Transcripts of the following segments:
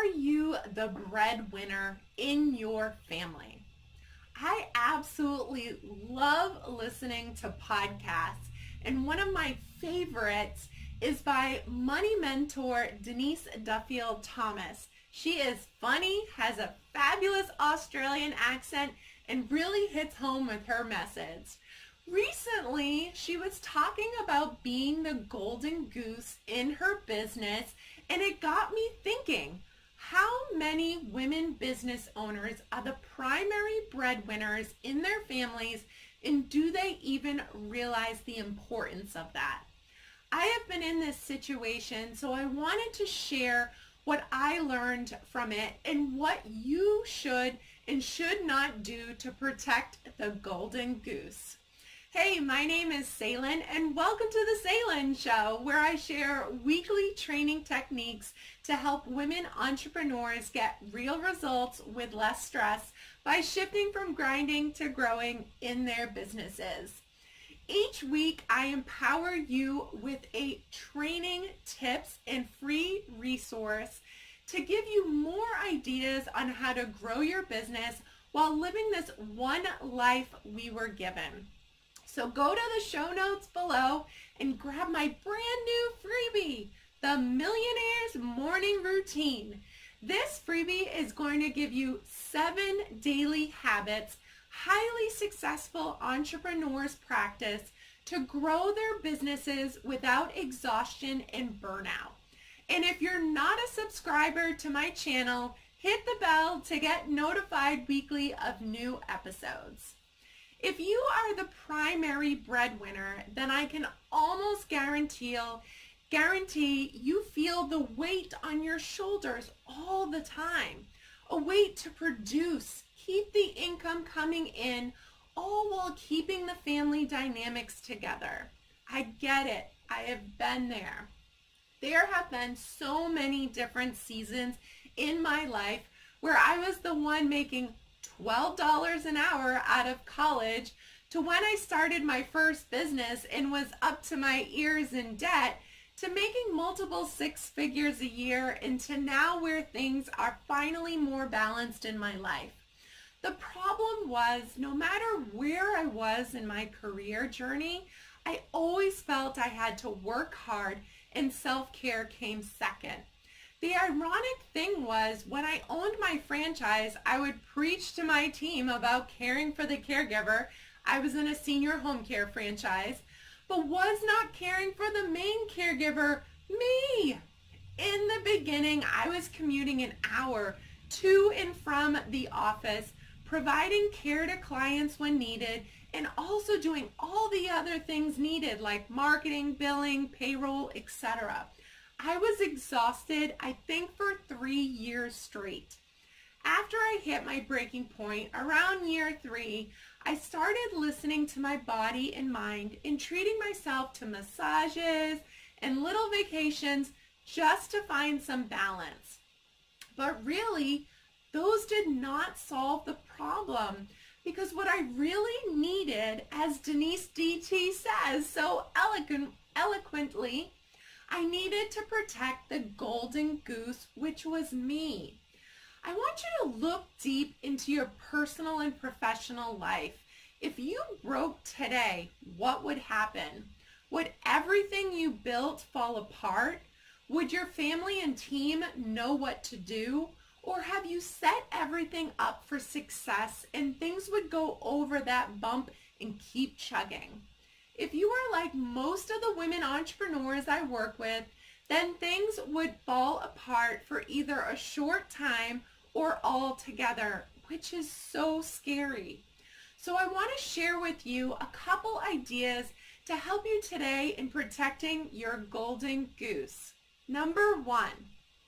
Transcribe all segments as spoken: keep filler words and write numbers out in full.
Are you the breadwinner in your family? I absolutely love listening to podcasts, and one of my favorites is by money mentor Denise Duffield-Thomas. She is funny, has a fabulous Australian accent, and really hits home with her message. Recently, she was talking about being the golden goose in her business, and it got me thinking, how many women business owners are the primary breadwinners in their families, and do they even realize the importance of that? I have been in this situation, so I wanted to share what I learned from it and what you should and should not do to protect the golden goose. Hey, my name is Sailynn, and welcome to the Sailynn Show, where I share weekly training techniques to help women entrepreneurs get real results with less stress by shifting from grinding to growing in their businesses. Each week, I empower you with a training, tips, and free resource to give you more ideas on how to grow your business while living this one life we were given. So go to the show notes below and grab my brand new freebie, the Millionaire's Morning Routine. This freebie is going to give you seven daily habits highly successful entrepreneurs practice to grow their businesses without exhaustion and burnout. And if you're not a subscriber to my channel, hit the bell to get notified weekly of new episodes. If you are the primary breadwinner, then I can almost guarantee, guarantee you feel the weight on your shoulders all the time. A weight to produce, keep the income coming in, all while keeping the family dynamics together. I get it. I have been there. There have been so many different seasons in my life where I was the one making twelve dollars an hour out of college to when I started my first business and was up to my ears in debt, to making multiple six figures a year, and to now where things are finally more balanced in my life. The problem was, no matter where I was in my career journey, I always felt I had to work hard and self-care came second. The ironic thing was, when I owned my franchise, I would preach to my team about caring for the caregiver. I was in a senior home care franchise, but was not caring for the main caregiver, me. In the beginning, I was commuting an hour to and from the office, providing care to clients when needed, and also doing all the other things needed like marketing, billing, payroll, et cetera. I was exhausted, I think, for three years straight. After I hit my breaking point around year three, I started listening to my body and mind and treating myself to massages and little vacations just to find some balance. But really, those did not solve the problem, because what I really needed, as Denise D T says so eloquent, eloquently, I needed to protect the golden goose, which was me. I want you to look deep into your personal and professional life. If you broke today, what would happen? Would everything you built fall apart? Would your family and team know what to do? Or have you set everything up for success and things would go over that bump and keep chugging? If you are like most of the women entrepreneurs I work with, then things would fall apart for either a short time or all together, which is so scary. So I want to share with you a couple ideas to help you today in protecting your golden goose. Number one,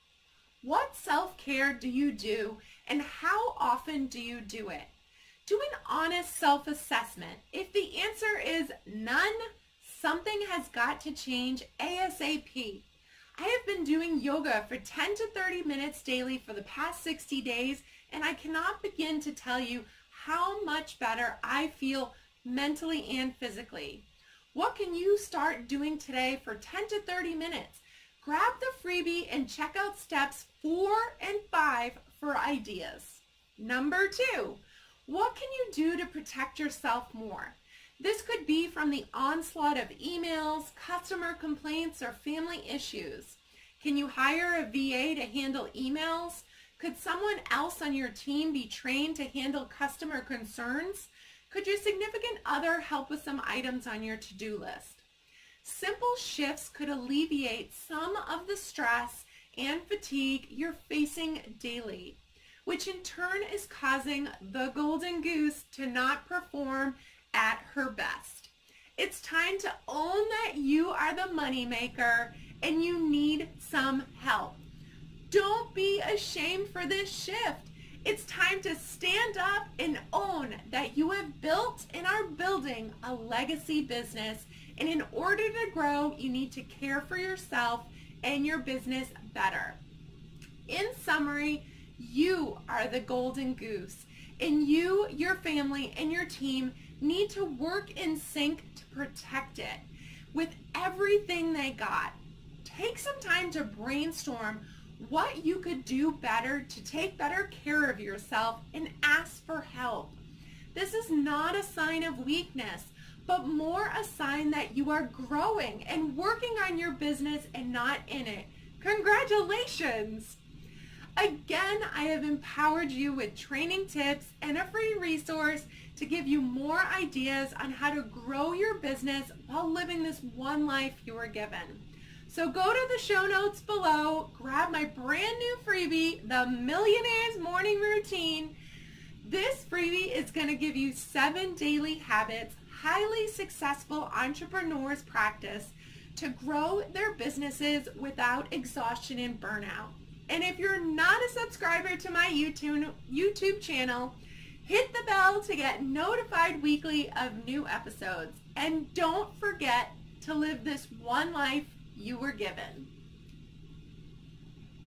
what self-care do you do and how often do you do it? Do an honest self-assessment. If the answer is none, something has got to change ASAP. I have been doing yoga for ten to thirty minutes daily for the past sixty days, and I cannot begin to tell you how much better I feel mentally and physically. What can you start doing today for ten to thirty minutes? Grab the freebie and check out steps four and five for ideas. Number two, what can you do to protect yourself more? This could be from the onslaught of emails, customer complaints, or family issues. Can you hire a V A to handle emails? Could someone else on your team be trained to handle customer concerns? Could your significant other help with some items on your to-do list? Simple shifts could alleviate some of the stress and fatigue you're facing daily, which in turn is causing the Golden Goose to not perform at her best. It's time to own that you are the moneymaker and you need some help. Don't be ashamed for this shift. It's time to stand up and own that you have built and are building a legacy business. And in order to grow, you need to care for yourself and your business better. In summary, you are the Golden Goose, and you, your family, and your team need to work in sync to protect it with everything they got. Take some time to brainstorm what you could do better to take better care of yourself and ask for help. This is not a sign of weakness, but more a sign that you are growing and working on your business and not in it. Congratulations! Again, I have empowered you with training tips and a free resource to give you more ideas on how to grow your business while living this one life you were given. So go to the show notes below, grab my brand new freebie, the Millionaire's Morning Routine. This freebie is going to give you seven daily habits highly successful entrepreneurs practice to grow their businesses without exhaustion and burnout. And if you're not a subscriber to my YouTube, YouTube channel, hit the bell to get notified weekly of new episodes. And don't forget to live this one life you were given.